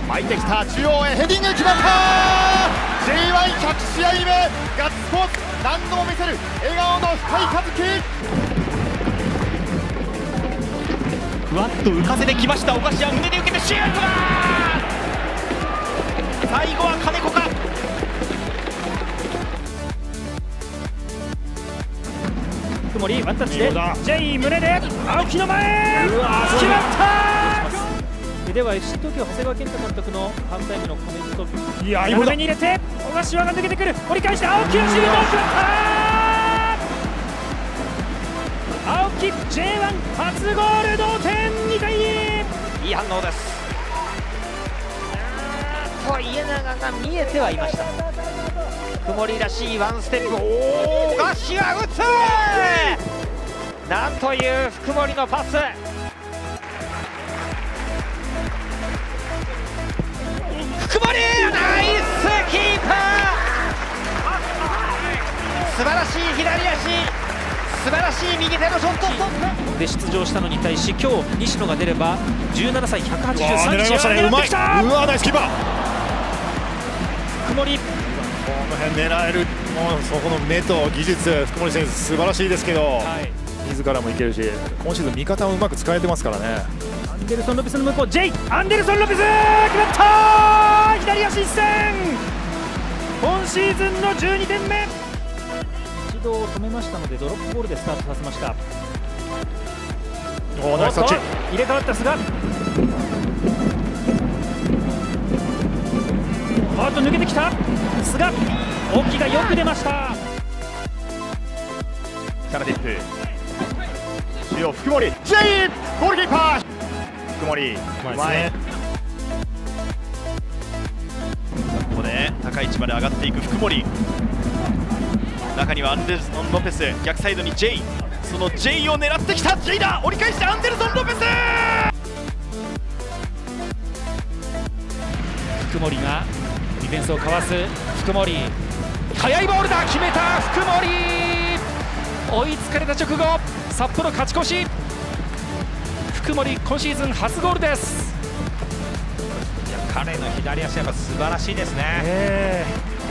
巻いてきた中央へヘディング決まった。 J1100 試合目ガッツポーズ何度も見せる笑顔の深井一希。 ふわっと浮かせてきました。岡島胸で受けてシュートだ。最後は金子か。 福森ワンタッチで J 胸で青木の前決まった。では FC 東京長谷川健太監督のハーフタイムのコメント、いや今目に入れて小柏が抜けてくる、折り返して青木のシュートを決まった。青木 J1 初ゴール、同点2対2。 いい反応です。家長が見えてはいました。曇りらしいワンステップ、大柏打つ。なんという福森のパス。福森ナイスキーパー。素晴らしい左足、素晴らしい右手のショットストップで出場したのに対し、今日西野が出れば17歳183キロ狙いましたね。うまい。うわナイスキーパー。 福森この辺狙える、もうそこの目と技術、福森選手素晴らしいですけど、はい、自らもいけるし、今シーズン味方もうまく使えてますからね。 アンデルソン・ロペスの向こう J アンデルソン・ロペス決まった。左足一閃、今シーズンの12点目。一度止めましたのでドロップボールでスタートさせました。 おーナイスタッチ。 入れ替わった菅、あと抜けてきた菅、大木がよく出ました。 キャラディップ中央福森 J ゴールキーパー福森うまい。 ここで高い位置まで上がっていく福森。中にはアンデルソン・ロペス、逆サイドに J、 その J を狙ってきた J だ。折り返してアンデルソン・ロペス。 福森がディフェンスをかわす。福森速いボールだ、決めた福森。追いつかれた直後札幌勝ち越し。福森今シーズン初ゴールです。 いや彼の左足はやっぱ素晴らしいですね。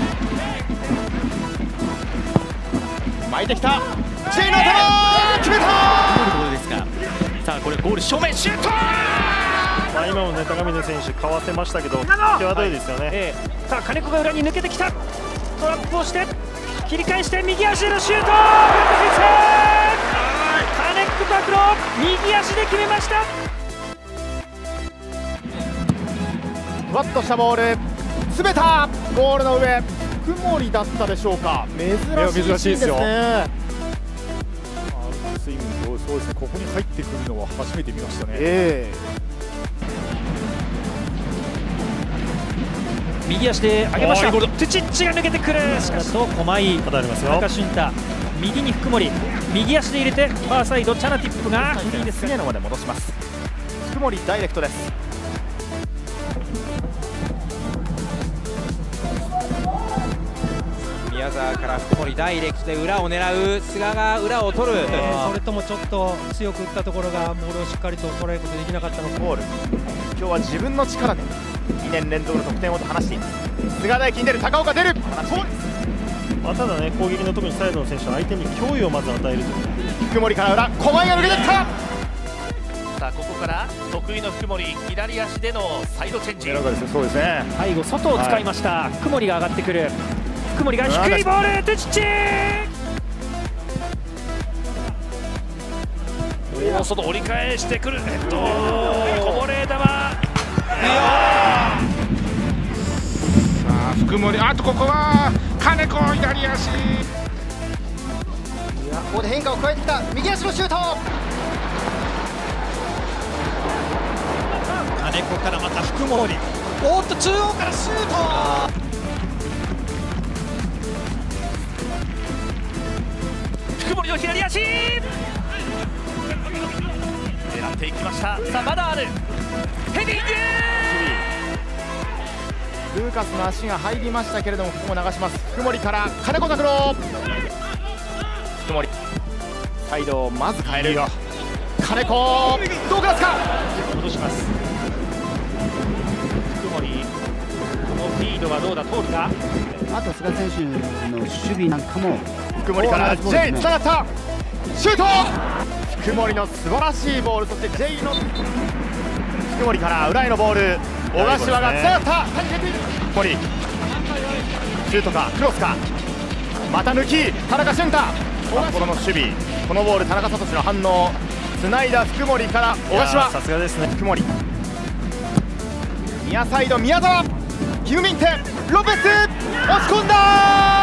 巻いてきた J の頭決めた。 どうですか。さあこれゴール正面シュート。 今もね高峰選手かわせましたけど際どいですよね。 さあ金子が裏に抜けてきた、トラップをして切り返して右足のシュート、金子拓郎右足で決めました。 ふわっとしたボール詰めた。ゴールの上福森だったでしょうか。珍しいですよ。スイング、そうですね、ここに入ってくるのは初めて見ましたね。 右足で上げました。トゥチッチが抜けてくる。しかしと狛井、田中俊太、右に福森、右足で入れてファーサイドチャナティップがいいですね。まで戻します。福森ダイレクトです。 宮沢から福森ダイレクトで裏を狙う。菅が裏を取る。 それともちょっと強く打ったところがボールをしっかりと捉えることできなかったのか。 ゴール今日は自分の力で2年連続の得点をと話しています。菅大輝に出る、高岡出る。 ただね、攻撃の特にサイドの選手は相手に脅威をまず与えると。 福森から裏、狛江が抜けてきた。 さあここから得意の福森、左足でのサイドチェンジ。 そうですね。 背後外を使いました。福森が上がってくる。福森が低いボール、トゥチッチ。 大外折り返してくる。こぼれ球。 福森、あとここは金子左足。 ここで変化を加えてきた右足のシュート。 金子からまた福森。おっと中央からシュート。福森の左足。狙っていきました。さあまだある。ヘディング。 ルーカスの足が入りましたけれども、ここも流します。福森から金子拓郎。福森サイドをまず変える。金子どうかですか。 戻します。福森はどうだ、通るか。 あと菅選手の守備なんかも福森から J つながった、シュート。福森の素晴らしいボール、そして J の福森から裏へのボール、小柏がつながった。福森シュートかクロスか、また抜き、田中俊太。札幌の守備、このボール田中聡の反応、つないだ福森から小柏。 さすがですね。 福森、ニアサイド宮澤、キム・ミンテ、ロペス、押し込んだ。